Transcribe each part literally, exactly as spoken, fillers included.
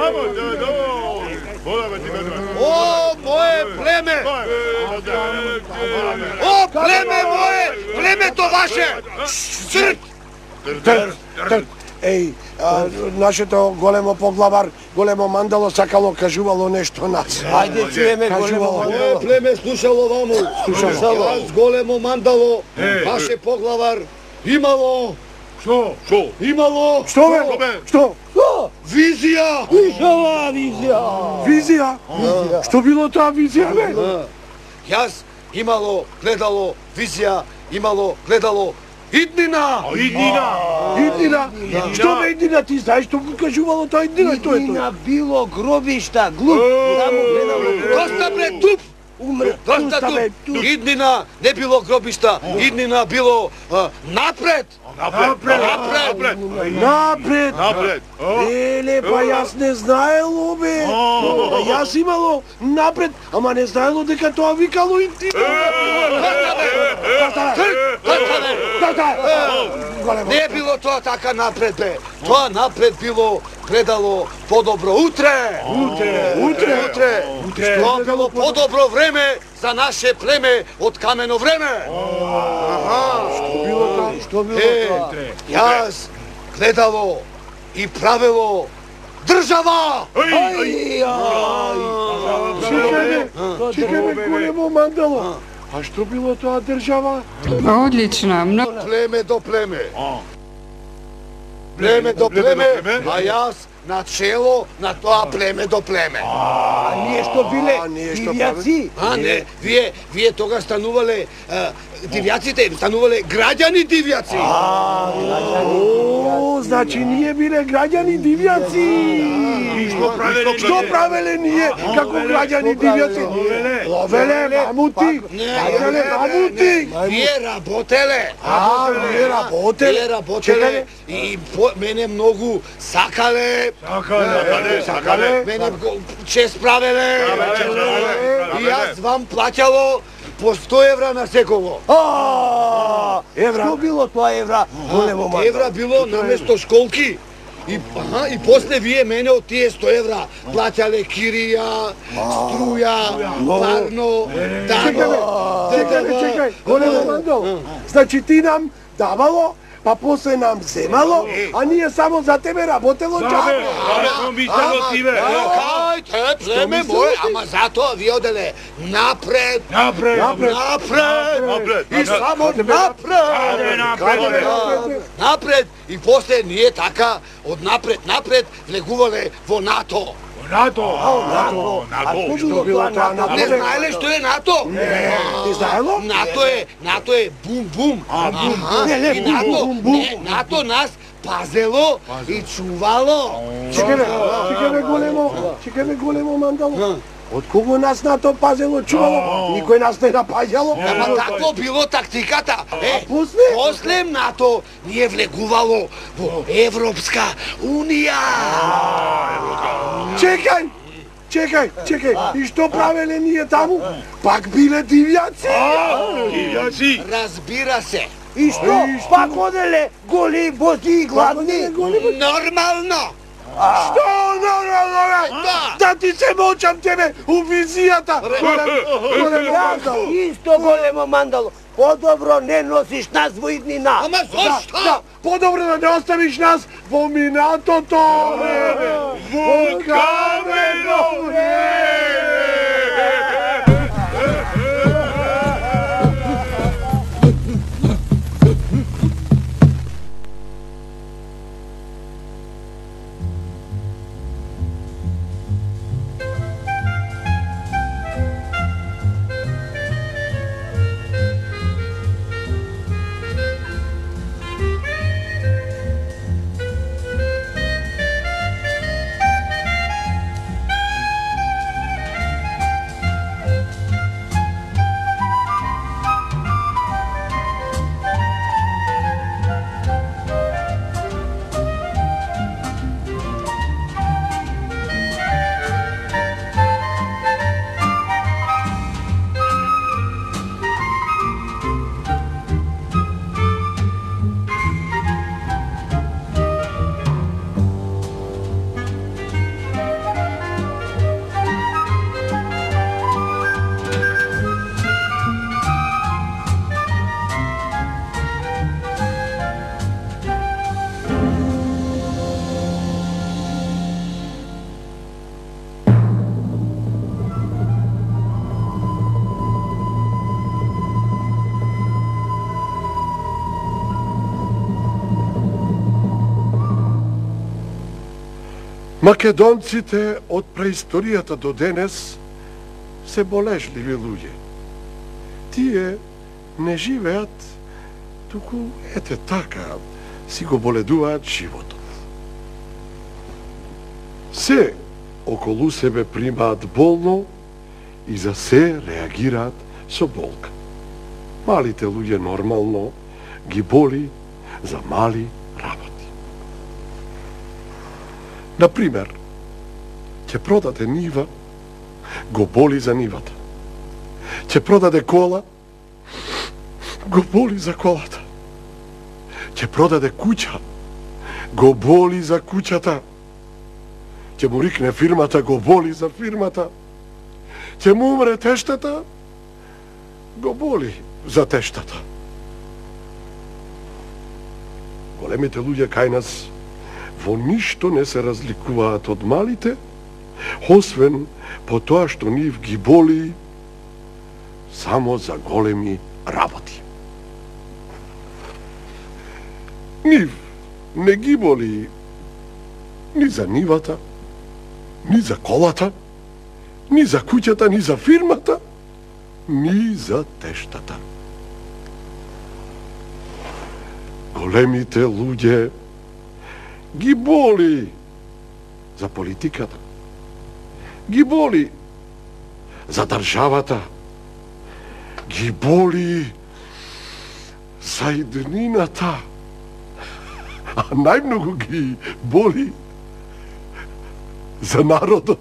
Vamos, no, no. O, moje pleme! O, pleme moje! Pleme to vaše! Crk! Trk, trk. Ej, a, našето големо поглавар, големо мандало сакало кажувало нешто нас. Ајде чуеме големо Кажувало. мандало. Племе слушало ваму. Слушало. Јас големо мандало, ваше поглавар, имало, Što? Što? имало, Што бе? Што? визија! Ушова визија. Визија? Што било таа визија, бе? Јас имало, гледало, визија, имало, гледало, иднина! Idnina. Иднина? Што бе иднина? Ти знаеш што кажувало таа иднина? Што е тоа? Иднина било гробишта, глуп, само гледало Доста бре туп! умре. Доста туп! Иднина не било гробишта, иднина било а, напред! Napred. Napred! Напред! Napred. Еле, па јас не знаело, бе. Па јас имало напред, ама не знаело дека тоа викало иднина. Не било тоа така напред, бе. Тоа напред било гледало подобро утре. Утре, Утре, утре. Тоа било подобро време за наше племе од камено време. Што било тоа? Што било Е, тоа? јас гледало и правело држава. Ај, Чекајме, чекајме големо мандало. А што било тоа држава? Одлично, много. Племе до племе. Племе до племе, а јас на чело на тоа племе до племе. А ние што биле А, ние што дивјаци? А не, вие вие тога станувале а, дивјаците, станувале граѓани дивјаци. О, значи ние биле граѓани дивјаци. Што правеле? Што правеле ние како граѓани дивјаци? Ловеле мамути, правеле мамути. Вие работеле. А, ние работеле. Вие работеле и по, мене многу сакале. Сакале, сакале. Мене го чест правеле. И јас вам плаќало по сто евра на секово. А, Евра. Што било тоа евра? Големо мандало. Евра било наместо школки. И, аха, и после вие мене од тие сто евра плаќале кирија, струја, парно, Чекај, дано, чекај, чекај, големо мандало. Значи ти нам давало, па после нам земало, а ние само за тебе работело џабе. Ама ми само тебе. Кај, те племе моје, ама затоа ви оделе напред, Напред. Напред. напред, Напред. и само Ајде, напред, напред. напред, и после ние така од напред, напред влегувале во НАТО. НАТО. НАТО. А НАТО. што било тоа НАТО? Не знаеле што е НАТО? Ти знаело? НАТО е, НАТО е бум-бум. Аха, Не, не, и бум, НАТО, бум, бум. не, НАТО нас пазело и чувало. Чекајме, чекајме големо, чекајме големо мандало. Од кого нас на то пазело чувало? Никој нас не напаѓало? Ама такво било тактиката. Е, после? после НАТО ние влегувало во Европска унија. Чекај, чекај, чекај. И што правеле ние таму? Пак биле дивјаци? Дивјаци. Разбира се. И што? Пак оделе голи, бози и гладни? Нормално. Што нормално бе? Да. Да ти се мочам тебе у визијата. Големо Јас мандало. исто големо мандало. Подобро не носиш нас во иднина. Ама зошто? Да, подобро да не оставиш нас во минатото. Во камено време. Македонците од преисторијата до денес се болежливи луѓе. Тие не живеат, туку ете така си го боледуваат животот. Се околу себе примаат болно и за се реагираат со болка. Малите луѓе нормално ги боли за мали работи. Например, ќе продаде нива, го боли за нивата. Ќе продаде кола, го боли за колата. Ќе продаде куќа, го боли за куќата. Ќе му рикне фирмата, го боли за фирмата. Ќе му умре тештата, го боли за тештата. Големите луѓе кај нас во ништо не се разликуваат од малите, освен по тоа што нив ги боли само за големи работи. Нив не ги боли ни за нивата, ни за колата, ни за куќата, ни за фирмата, ни за тештата. Големите луѓе ги боли за политиката, ги боли за државата, ги боли за иднината, а најмногу ги боли за народот.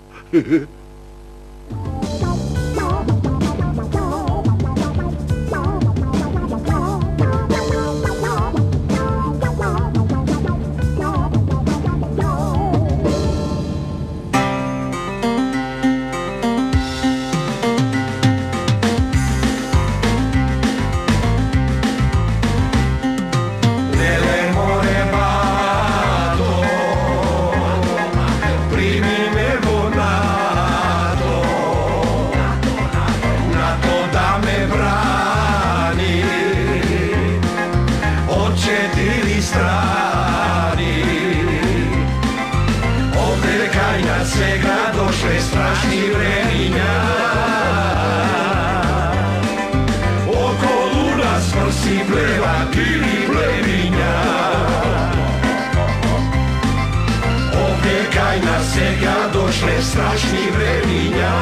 Strašni vreminja,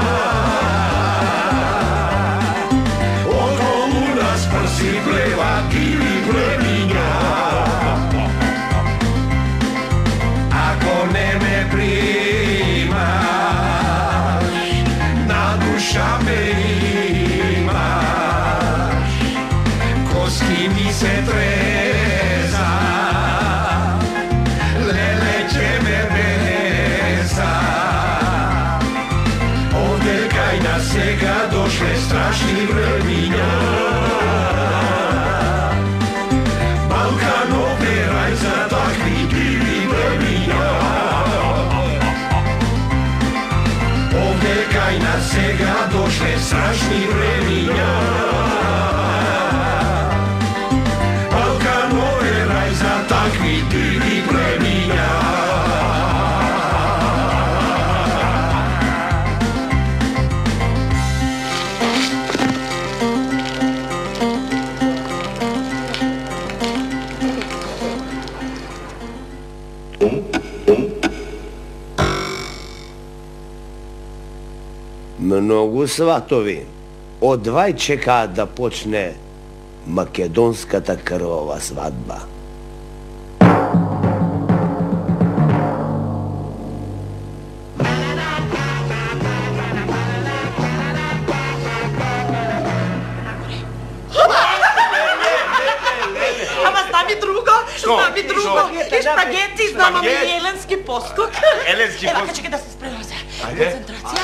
okolo nas prsi pleva kili pleminja. Ako ne me primaš, na duša me imaš, koski mi se treza, lele će me beza. Сега дошле страшни времиња, Балканов е рај за такви диви племиња. Овде кај нас сега дошле страшни времиња, Балканов е рај за такви диви племиња. Многу сватови одвај чекаат да почне македонската крвава свадба. Ама зна ми друго, зна ми друго. И шпагети, знам ми еленски поскок. Еленски Ева, поскок. чекай да се спремам се. Концентрација.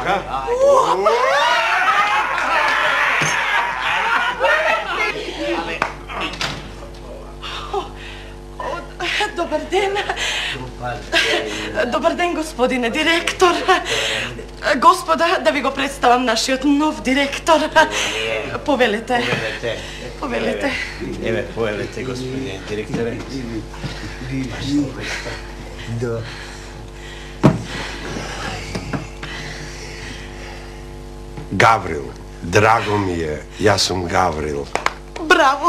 Добар ден. Добар ден, господине директор. Господа, да ви го представам нашиот нов директор. Повелете. Повелете. Еве, повелете, господине директоре. Gavril. Drago mi je, ja sam Gavril. Bravo.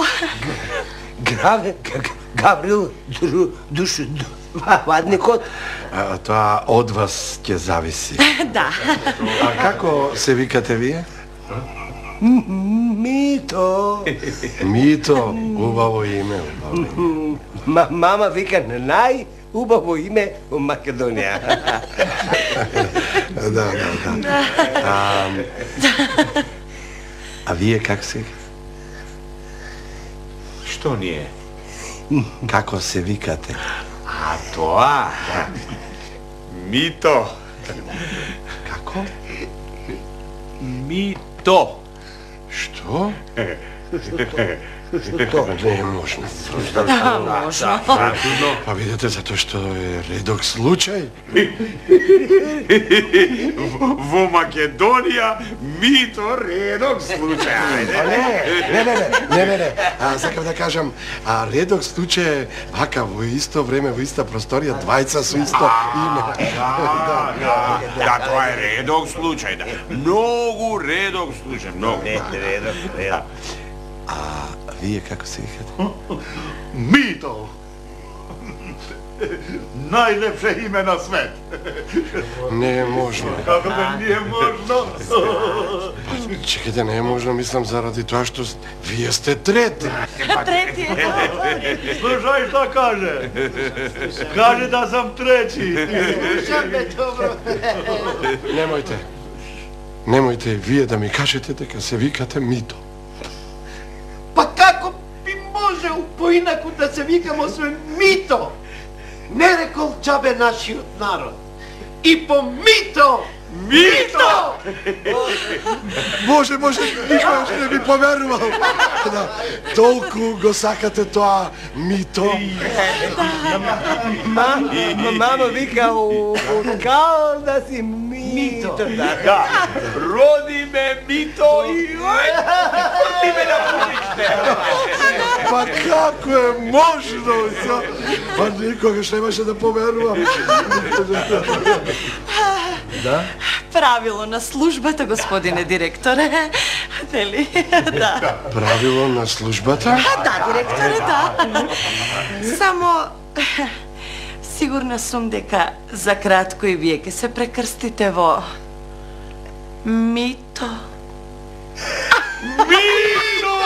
Gavril, dušu, vadni kot. To od vas će zavisi. Da. A kako se vikate vi? Mito. Mito, ubavo ime. Mama vika najubavo ime u Makedonija. Da, da, da. A vi je kako se vikate? Što nije? Kako se vikate? A to, a? Mito. Kako? Mito. Što? To ne možno. Možno. Pa vidite, zato što je redok slučaj. V Makedonija mito redok slučaj. Ne, ne, ne, ne, ne, ne. A, zakaj da kažem, a redok slučaj je vakav, u isto vreme, u ista prostorija, dvajca su isto ime. Da, da, da, to je redok slučaj, da. Mnogu redok slučaj, mnogu. Redok, redok. A vi je kako se vikate? Mito. Najlepše ime na svet. Ne možno. Kako da nije možno? Čekajte, ne možno, mislim, zaradi toga što vi jeste treti. Treti je to. Slušaj šta kaže. Kaže da sam treći. Slušam me dobro. Nemojte. Nemojte vi da mi kažete da se vikate Mito. Pa kako bi može u poinaku da se vikamo sve Mito? Ne rekol čabe naši narod. I po Mito! Mito! Bože, Bože, niko još ne bi poveroval. Da, toliko go sakate toa Mito. Mama vika kao da si Mito. Da, rodi me Mito i oj, ti me napustište. Pa kako je možno? Pa nikoga još nemaše da poverova. Da? Pravilo na službata, gospodine direktore. Deli, da. Pravilo na službata? Da, direktore, da. Samo, sigurna sam deka za kratko i vijeke se prekrstite vo Mito. Mito!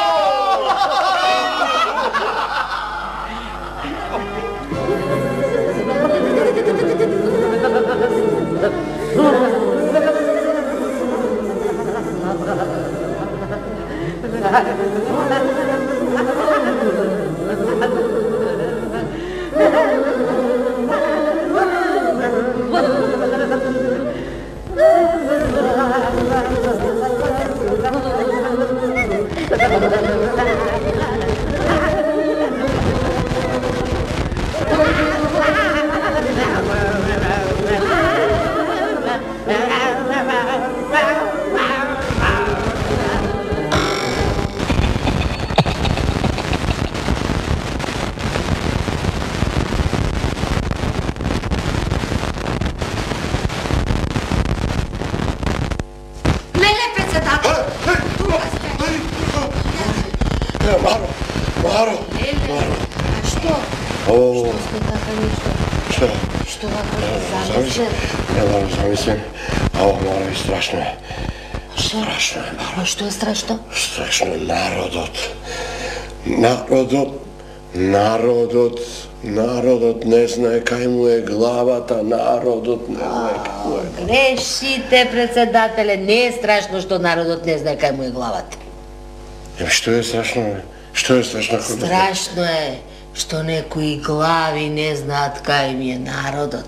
Maro, Maro, Maro. A što? O, Što ste tako ništa? šta? Što ovako zamislim? Ja Maro zamislim, a ovo Maro i strašno je. Strašno je, Maro. A što je strašno? Strašno je narodot. Narodot, narodot, narodot ne znaje kaj mu je glavata, narodot ne znaje kaj mu je glavata. Grešite, predsjedatelje, ne je strašno što narodot ne zna kaj mu je glavata. Što je strašno? Što je strašno? Strašno je što neko i glavi ne zna kaj mi je narodot.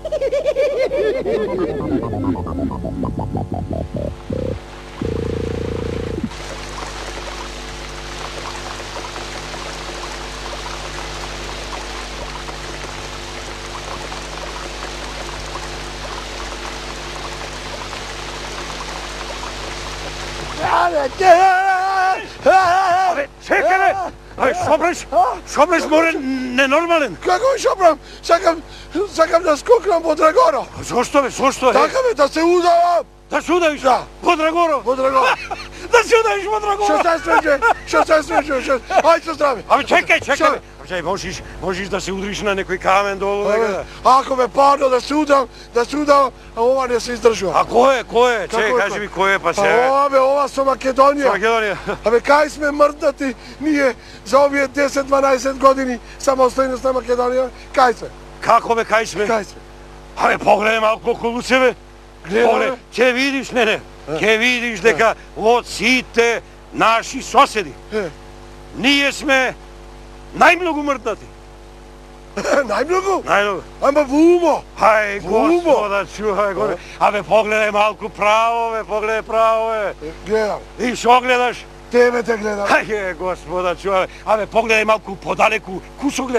Čekaj, aj šobreš, šobreš more nenormalen. Kako mi šopram? Sakam, sakam da skoknem po Dragoro. Zašto je, zašto je? Tako me da se udava. Da se udaviš? Da. Po Dragorov? Po Dragorov. Da se udaviš po Dragorov? Što se sveđe? Što se sveđe? Što... Ajde se zdravi. Ame čekaj, čekaj. Čekaj, možeš, možeš da se udriš na nekoj kamen dolu. Ako me padno da se udam, da se udam, a ova ne se izdržava. A ko je, ko je? Čekaj, kaži mi ko je, pa se... Pa ove, ova su Makedonija. Makedonija. Ame, kaj sme mrdati nije za ovije deset dvanaest godini samostojnost na Makedonija? Kaj sve? Kako me, kaj sme? Kaj sve? Ame, pogledaj malko okolo sebe. Pogledaj, će vidiš, ne, ne, će vidiš deka od site naši sosedi. Nije sme najmnogu mrdati. Najmnogu? Najmnogu. Ама vumo. Haj, gospoda, čuhaj, gore. Ame, pogledaj malko pravo, me, pogledaj pravo, me. Gledam. I što gledaš? Tebe te gledam. Haj, gospoda, čuhaj. Ame, pogledaj malko podaleku kusogled.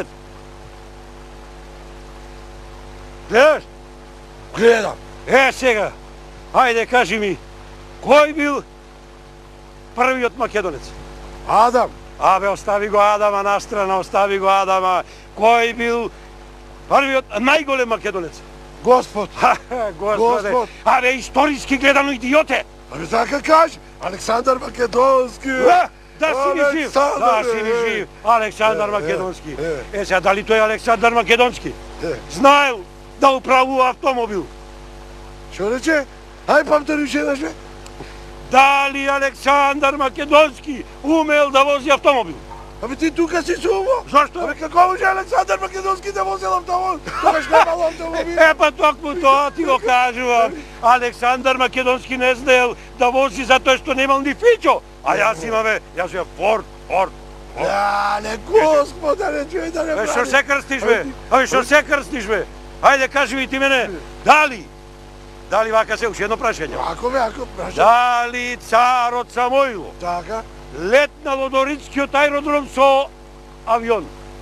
Gledaš? Gledam. E, сега, ajde, kaži mi, koji bil prviот Makedonec? Адам. Абе, остави го Адама на страна, остави го Адама. Кој бил првиот најголем Македонец? Господ. Господе. Абе, историски гледано идиоте. Абе, така кажи. Александар Македонски. Да си ми жив. Да си ми жив. Александар Македонски. Е, сега, дали тој Александар Македонски знаел да управува автомобил? Што рече? Ај, повтори уште еднаш, бе. Дали Александар Македонски умел да вози автомобил? Абе, ти тука си сумо. Зашто? Абе, како може Александар Македонски да возел автомобил? Тогаш немало автомобил. Е, па токму тоа ти го кажувам. Александар Македонски не знаел да вози затоа што немал ни фичо. А јас имаме, јас имам Форд, Форд. Ja, ne, gospoda, ne čuj da ne pravi. Бе, што се крстиш, бе? Абе, што се крстиш, бе? Ајде, кажи ми ти мене, дали? Дали вака се, уште едно прашање. Ако бе, ако прашање. Дали царот Самоило Така. летнал од Оринскиот аеродром со авион?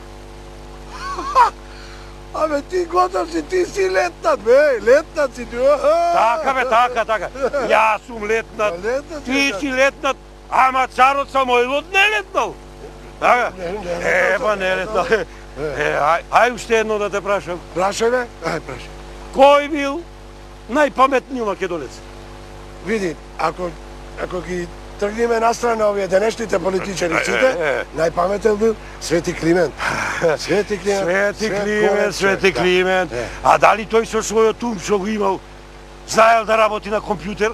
Абе, ти готов си, ти си летнат, бе, летнат си ти. Така, бе, така, така. Јас сум летнат, ти си летнат, ама царот Самоило не летнал. Така? Е, па не летнал. Е, ај, ај уште едно да те прашам. Прашај, бе? Ај, прашај. Кој бил најпаметниот македонец? Види, ако, ако ги тргнеме настрана овие денешните политичари, сите, најпаметен бил Свети Климент. Свети Климент. Свети Климент, Свети Климент. А дали тој со својот ум што го имал, знаел да работи на компјутер?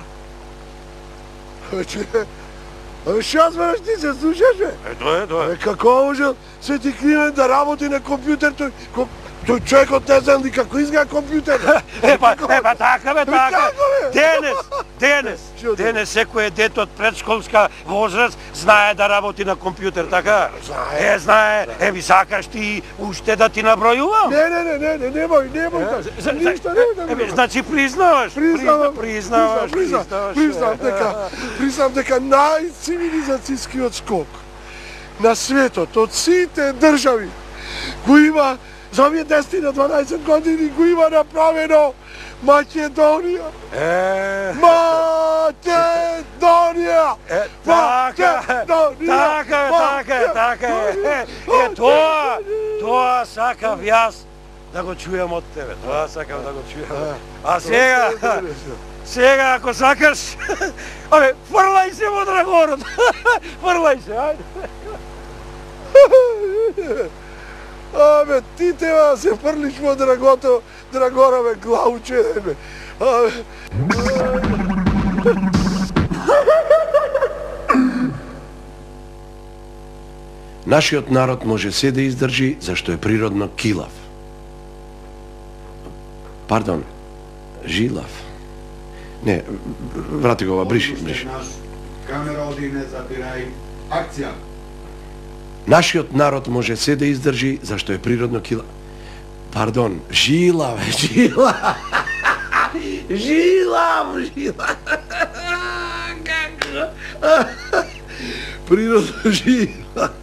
Абе, што збораш ти се слушаш, бе? Е, тоа е, тоа е. Абе, како може Свети Климент да работи на компјутер, тој... Тој човекот не знам ни како изгледа компјутер. Е, па, е, па така, бе, така. Денес, денес, денес секој дете од предшколска возраст знае да работи на компјутер, така? Е, знае. Е, ми сакаш ти уште да ти набројувам? Не, не, не, не, не, немој, немој така. Ништо, немој да ми. Значи признаваш? Признавам, признаваш, признавам, признавам дека, признавам дека најцивилизацијскиот скок на светот од сите држави го има за овие десет на дванаесет години го има направено Македонија. Е, Македонија! Е, така, така, така, така е. Е, тоа, тоа сакав јас да го чујам од тебе. Тоа сакав да го чујам. А сега, сега ако сакаш, абе, фрлај се во Драгорот. Фрлај се, ајде. Абе, ти треба да се фрлиш во Драгото, Драгорове главче, бе. Абе. Нашиот народ може се да издржи, зашто е природно килав. Пардон, жилав. Не, врати го ова, бриши, бриши. Камера оди, не запирај. Акција. Нашиот народ може се да издржи, зашто е природно килав. Пардон, жилав, жилав. Жилав, жилав. Како? Природно жилав.